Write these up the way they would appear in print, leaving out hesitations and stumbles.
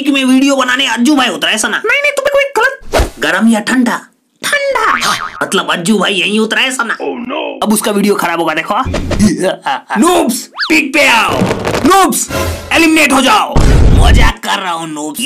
Peak में video बनाने अज्जू भाई उतरा है सना। नहीं तुम्हें कोई गलत। गरम या ठंडा? ठंडा। मतलब अज्जू भाई यहीं उतरा है सना। अब उसका वीडियो खराब होगा देखो। नूब्स पीक पे आओ, नूब्स एलिमिनेट हो जाओ। मजाक कर रहा हूँ नूब्स।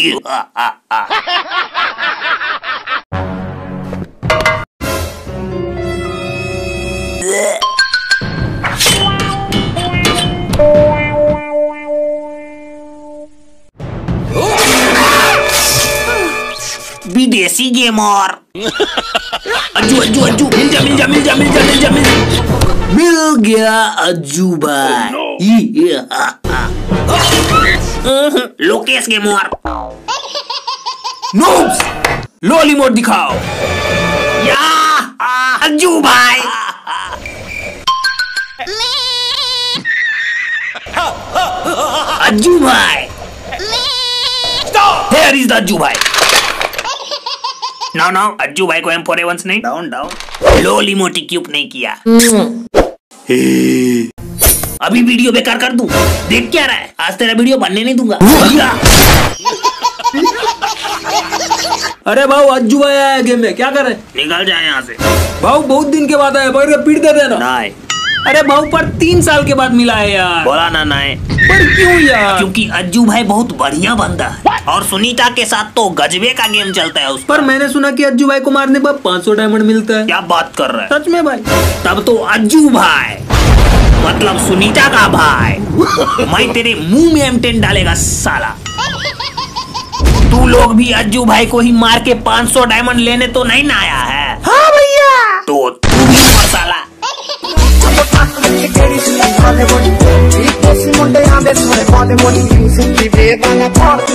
विदेशी गेमर। अज्जू अज्जू अज्जू मिल जा मिल जा मिल जा मिल जा मिल जा मिल गया अज्जू भाई। Lokesh gamer. Noobs lol emote दिखाओ। या अज्जू भाई। अज्जू भाई। Here is the अज्जू भाई। नो नो अज्जू भाई को M4A1 नहीं। Down down. लोल इमोटी क्यूब नहीं किया। अभी वीडियो बेकार कर दूं। देख क्या रहा है, आज तेरा वीडियो बनने नहीं दूंगा। अरे भाऊ अज्जू भाई आया गेम में, क्या कर रहे? निकल जाए यहाँ से। भाऊ बहुत दिन के बाद आया, पर पीट दे देना। नहीं। अरे भाऊ पर 3 साल के बाद मिला है यार। बोला ना नहीं। पर क्यों यार? क्योंकि अज्जू भाई बहुत बढ़िया बंदा है और सुनीता के साथ तो गजबे का गेम चलता है उस पर मैंने सुना कि अज्जू भाई को मारने पर 500 डायमंड मिलता है। क्या बात कर रहा है? सच में भाई? तब तो अज्जू भाई मतलब सुनीता का भाई। मैं तेरे मुंह में M10 डालेगा साला। तू लोग भी अज्जू भाई को ही मार के 500 डायमंड लेने तो नहीं ना आया है? हाँ भैया। तो तू भी मर साला। Mundo e ande sobre pode morrer, se tiver vai na porta.